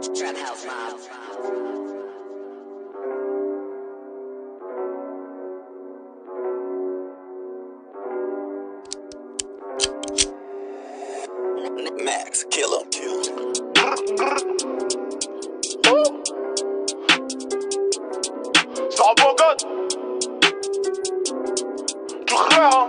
Trap house mob. Max, kill him. Stop pocket. Tu rêves.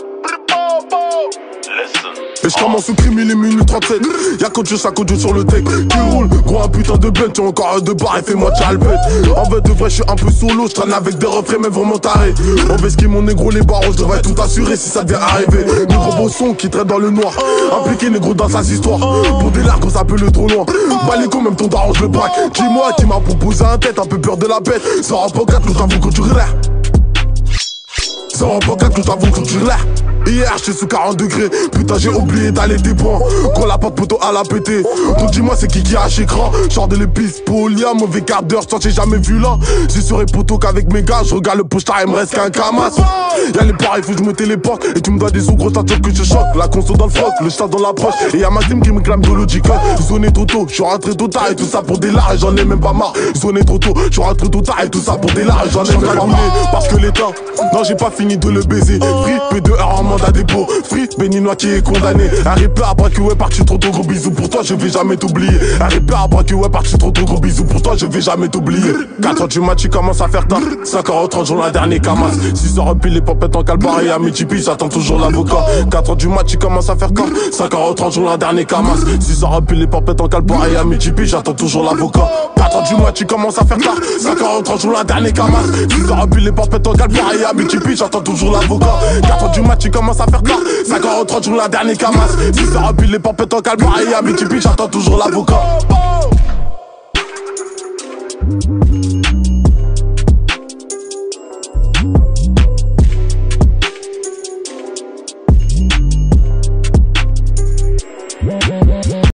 Et je commence au crime, il est minute 37. Y'a qu'autre chose, ça conduit sur le deck qui roule. Gros un putain de bête, tu as encore un de barre et fais-moi tchalbet. En fait de vrai, je suis un peu solo, je traîne avec des refrains mais vraiment tarés. On fait ce qui mon négro les barreaux, je devrais tout assurer si ça devait arriver. Négro bosson qui traite dans le noir, impliqué négro dans sa histoire. Pour des lards, ça peut le trop loin. Pas les cons, même ton daron, je le braque. Dis-moi qui m'a proposé un tête, un peu peur de la bête. Sors un pocket, que je t'avoue que tu relais. Sors un pocket, que je t'avoue que tu relais. Hier j'étais sous 40 degrés, putain j'ai oublié d'aller des points. Quand la porte poteau à la pété, donc dis-moi c'est qui a écran. Genre de l'épice, polia, mauvais quart d'heure, j'ai jamais vu là. J'ai sur les poteaux qu'avec mes gars, je regarde le poster, il me reste qu'un camas. Y'a les pareils, faut que je me téléporte. Et tu me dois des sous gros, t'as que je choque. La console dans le froc, le chat dans la poche. Et y'a ma team qui me clame de logique. Ils trop tôt, je suis rentré trop tard et tout ça pour des lards et j'en ai même pas marre. Ils trop tôt, je suis rentré trop tard et tout ça pour des lards et j'en ai même pas marre. Parce que l'état, non j'ai pas fini de le baiser. Free, P2R en mandat dépôt. Free, béninois qui est condamné. Un ripper à braquer, ouais, parti trop gros bisous pour toi, je vais jamais t'oublier. Un ripper à braquer, ouais, parti trop gros bisous pour toi, je vais jamais t'oublier. 4h du match, tu commences à faire tard. 5h30, jour la dernière camas. 6h pile les popettes en calbar et à midi pile, j'attends toujours l'avocat. 4h du match, tu commences à faire tard. 5h30, jour la dernière camas. 6h pile les popettes en calbar et à midi pile, j'attends toujours l'avocat. 4h du match, tu commences à faire tard. 5h30, jour la dernière camas. 6h pile les popettes en calbar et à midi pile, j'attends toujours l'avocat. 4h du match, tu commences à faire tard. 5h30, jour la dernière camas. 6h pile les popettes en calbar et à midi pile, j'attends toujours l'avocat.